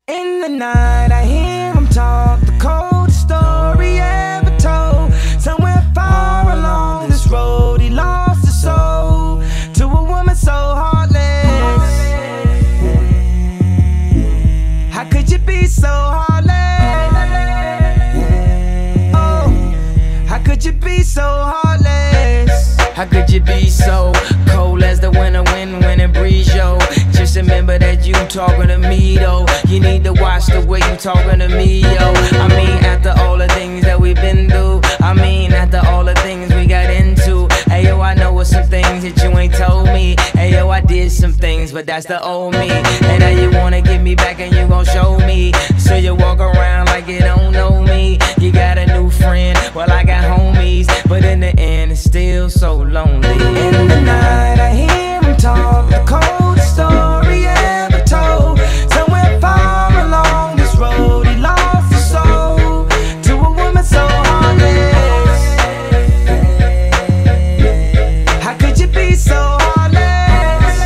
In the night I hear him talk, the coldest story ever told. Somewhere far along this road he lost his soul to a woman so heartless. How could you be so heartless? Oh, how could you be so heartless? How could you be so cold as the winter wind when it breeze, yo? Just remember that you talking to me, though. You need to watch the way you talking to me, yo. I mean, after all the things that we've been through, I mean, after all the things we got into. Hey, yo, I know what some things that you ain't told me. Hey, yo, I did some things, but that's the old me. And now you wanna get me back and you gon' show me. So you walk around like you don't know me. You got a new friend, well, I got homies, but in the end, it's still so lonely. In the night I hear him talk, the coldest story ever told. Somewhere far along this road he lost his soul to a woman so heartless. How could you be so heartless?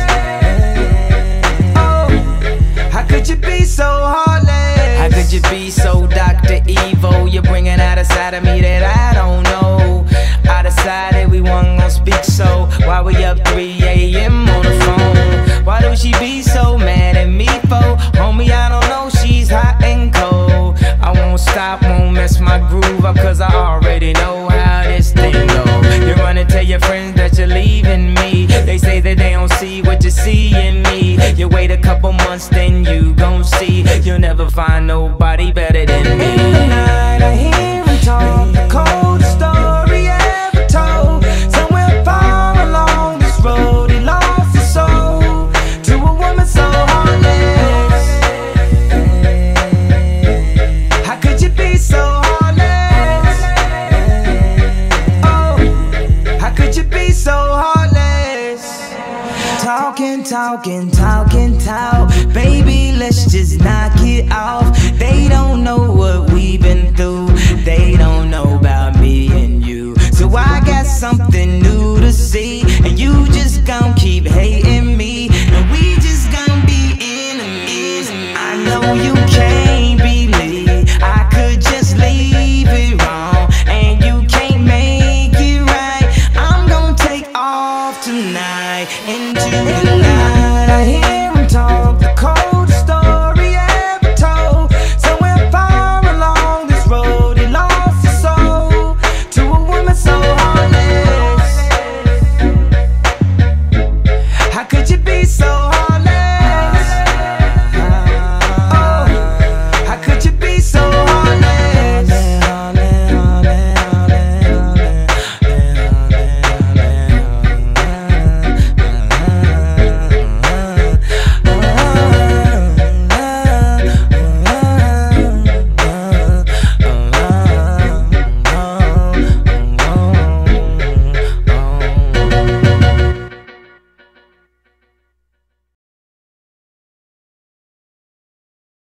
Oh, how could you be so heartless? How could you be so Dr. Evil? You're bringing out a side of me that I don't know. I decided we wasn't gon' speak, so why we up 3 a.m. on the phone? Why do she be so mad at me for? Homie, I don't know, she's hot and cold. I won't stop, won't mess my groove up, cause I already know how this thing go. You run and tell your friends that you're leaving me. They say that they don't see what you see in me. You wait a couple months, then you gon' see. You'll never find nobody better than me. In the night I hear him talk, the coldest story ever told. Somewhere far along this road he lost his soul to a woman so heartless. How could you be so heartless? Oh, how could you be so heartless? Talking, talking, talking, talk. Baby, let's just knock it off. They don't know what we've been through. They don't know about me and you. So I got something new to see, and you just gon' keep hating me, and we just gon' be enemies. I know you can.